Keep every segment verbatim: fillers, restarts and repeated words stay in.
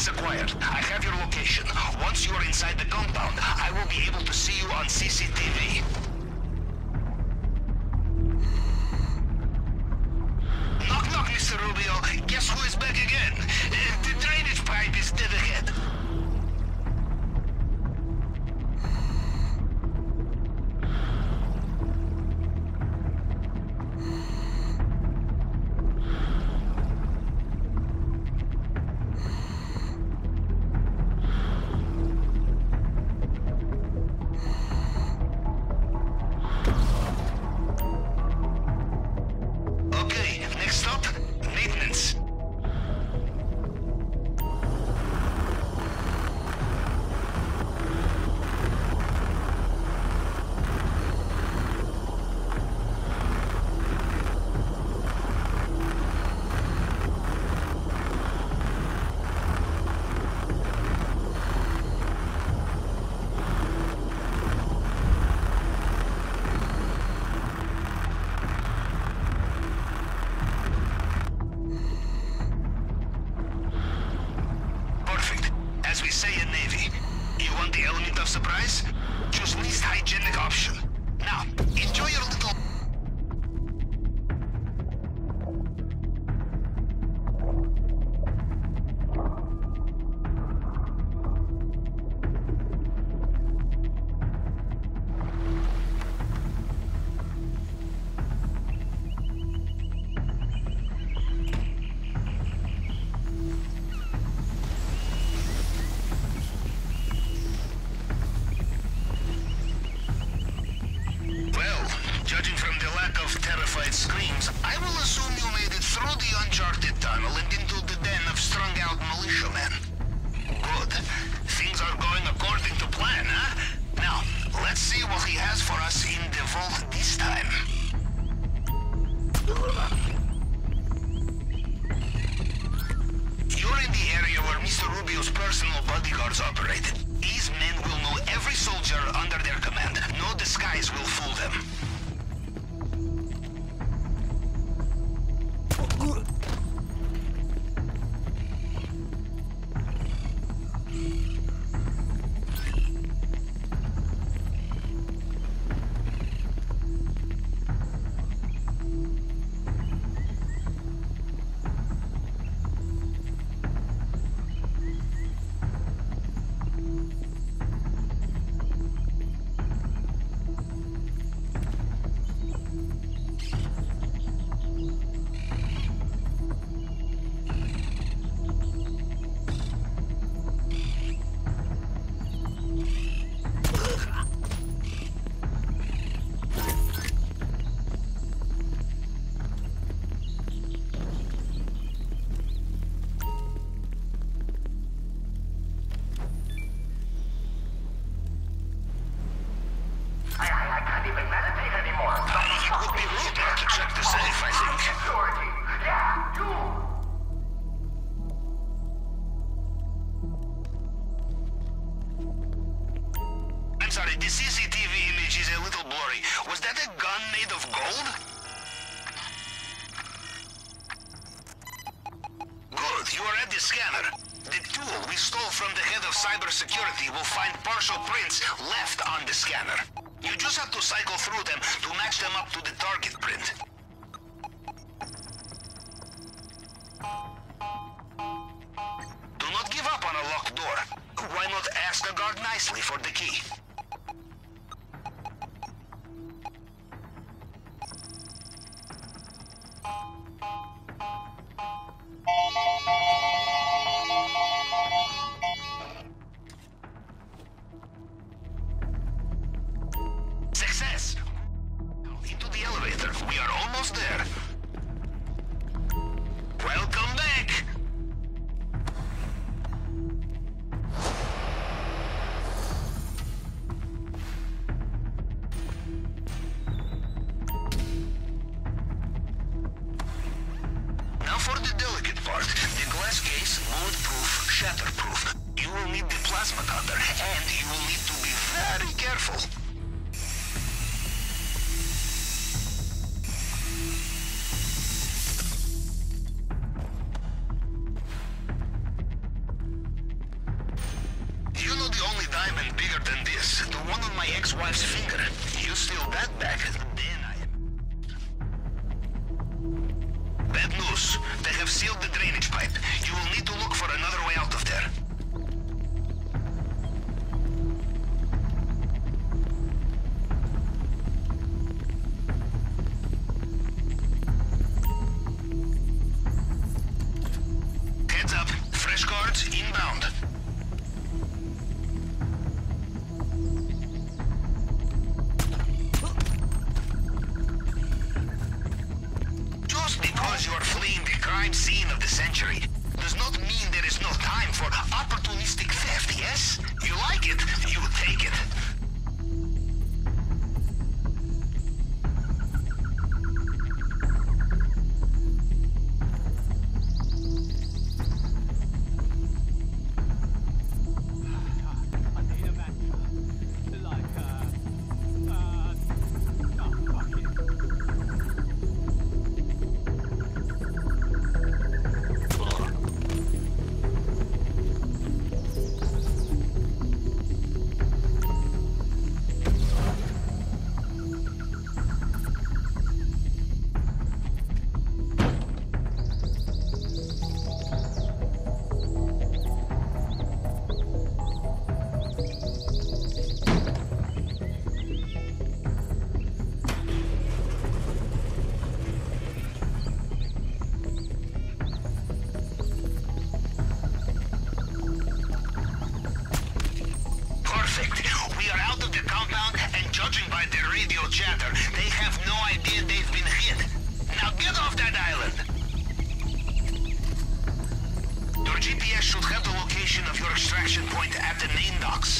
Access acquired. I have your location. Once you are inside the compound, I will be able to see you on C C T V. Knock knock, Mister Rubio. Guess who is back again? Uh, the drainage pipe is dead ahead. Surprise? Choose least hygienic option. Now, enjoy your little... Judging from the lack of terrified screams, I will assume you made it through the uncharted tunnel and into the den of strung-out militiamen. Good. Things are going according to plan, huh? Now, let's see what he has for us in the vault this time. You're in the area where Mister Rubio's personal bodyguards operated. These men will know every soldier under their command. No disguise will fool them. Sorry, the C C T V image is a little blurry. Was that a gun made of gold? Good, you are at the scanner. The tool we stole from the head of cybersecurity will find partial prints left on the scanner. You just have to cycle through them to match them up to the target print. Do not give up on a locked door. Why not ask the guard nicely for the key? Success! Into the elevator. We are almost there. Welcome back! Now for the delicate part. The glass case, mold-proof, shatterproof. You will need the plasma cutter, and you will need to be very careful. my ex-wife's finger. You steal that back, then I... Bad news. They have sealed the drainage pipe. You will need to look for another way out of there. Heads up. Fresh guards inbound. Just because you're fleeing the crime scene of the century does not mean there is no time for opportunistic theft, yes? You like it, you take it. We are out of the compound, and judging by their radio chatter, they have no idea they've been hit. Now get off that island! Your G P S should have the location of your extraction point at the main docks.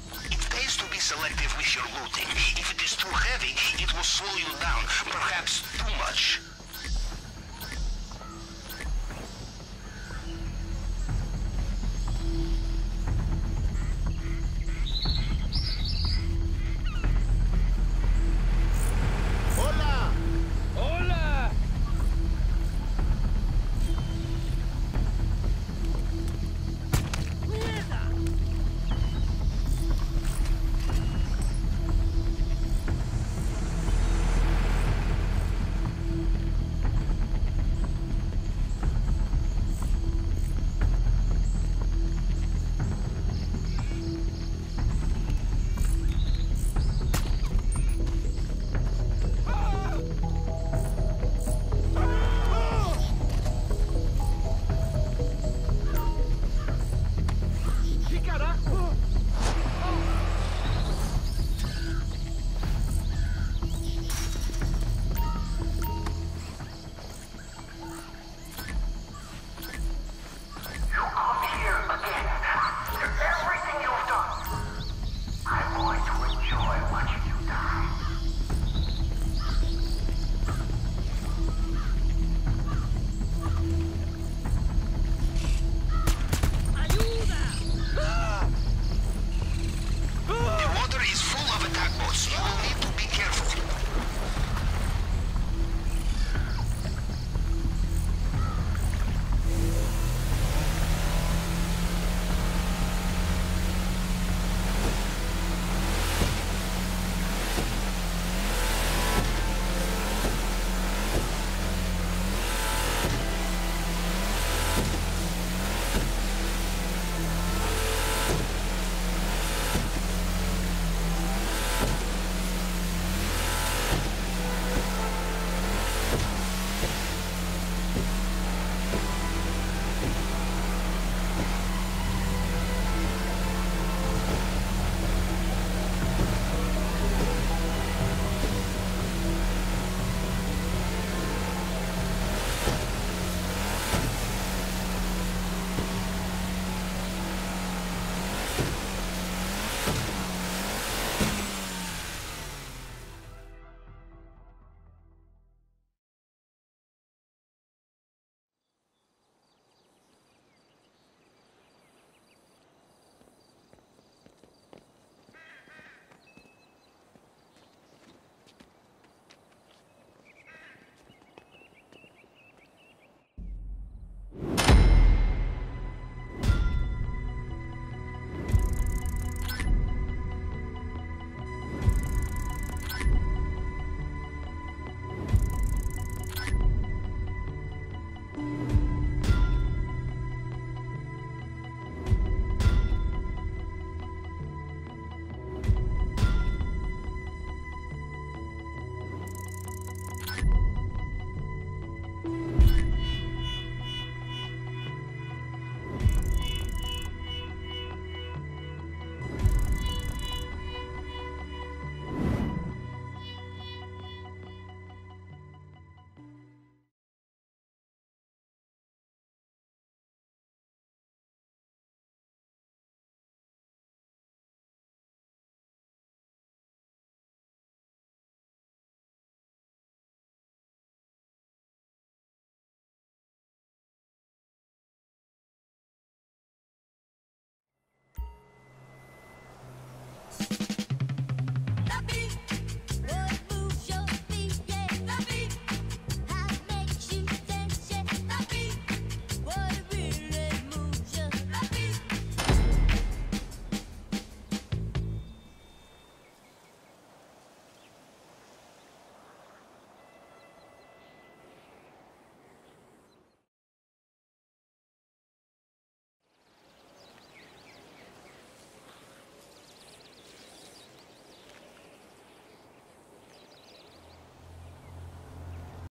Selective with your looting. If it is too heavy, it will slow you down. Perhaps